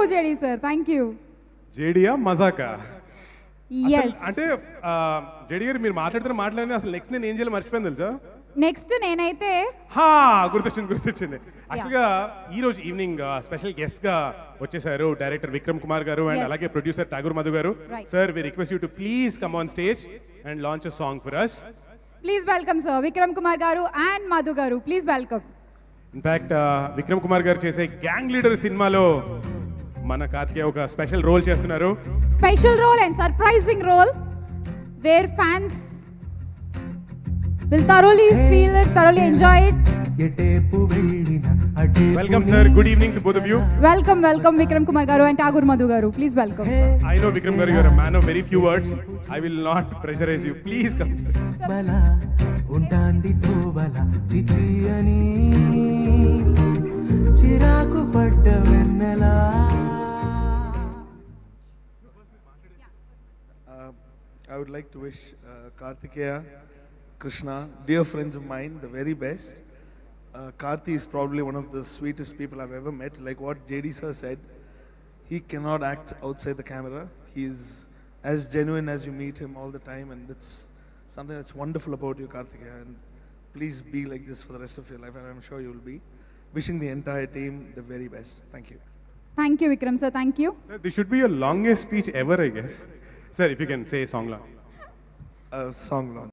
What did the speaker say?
JD sir, thank you. జేడియా మజాకా? Yes. అంటే జేడి గారు మీరు మాట్లాడిన అసలు నెక్స్ట్ నేను ఏం చేయాలి మర్చిపోయింది తెలుసా? నెక్స్ట్ నేనైతే గుర్తొచ్చింది. యాక్చువల్గా ఈ రోజు ఈవినింగ్ స్పెషల్ గెస్ట్ గా వచ్చేసారు డైరెక్టర్ విక్రమ్ కుమార్ గారు అండ్ అలాగే ప్రొడ్యూసర్ ఠాగూర్ మధు గారు. Sir we request you to please come on stage and launch a song for us. Please welcome sir Vikram Kumar గారు అండ్ మధు గారు, please welcome. In fact Vikram Kumar గారు చేసే గ్యాంగ్ లీడర్ సినిమాలో మన కార్తికేయ ఒక స్పెషల్ రోల్ చేస్తున్నారు. Special role and surprising role where fans will thoroughly feel it, thoroughly enjoy it. Welcome sir, good evening to both of you. Welcome Vikram Kumar garu and Tagore Madhu garu, please welcome. I know Vikram garu, you are a man of very few words. I will not pressurize you, please come sir. I would like to wish Kartikeya, Krishna, dear friends of mine, the very best. Karthi is probably one of the sweetest people I've ever met. Like what JD sir said, he cannot act outside the camera. He is as genuine as you meet him all the time, and that's something that's wonderful about you, Kartikeya. And please be like this for the rest of your life, and I'm sure you will be. Wishing the entire team the very best. Thank you. Thank you, Vikram sir. Thank you. Sir, this should be your longest speech ever, I guess. Sir, if you can say a song launch. Song launch.